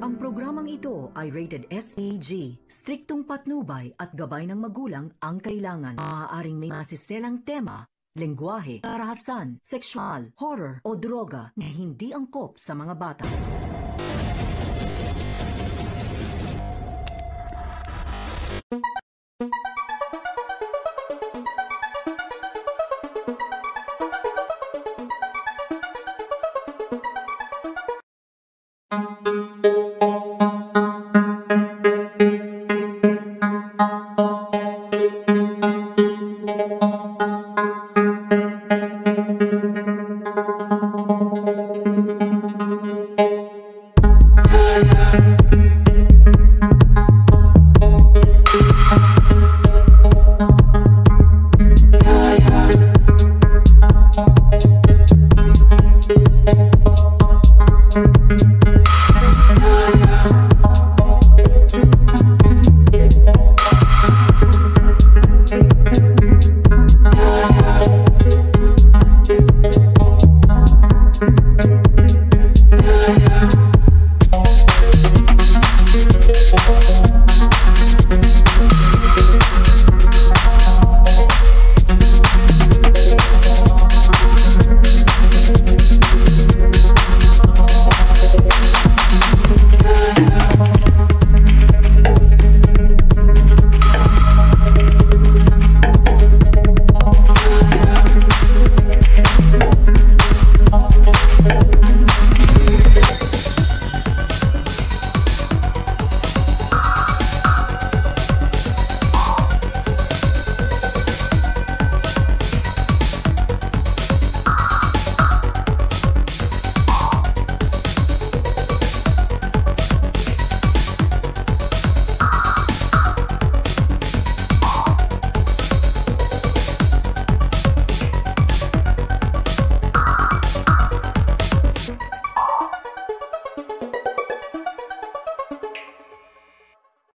Ang programang ito ay rated SPG. Striktong patnubay at gabay ng magulang ang kailangan. Maaaring may masiselang tema, lengguwahe, karahasan, sexual, horror o droga na hindi angkop sa mga bata.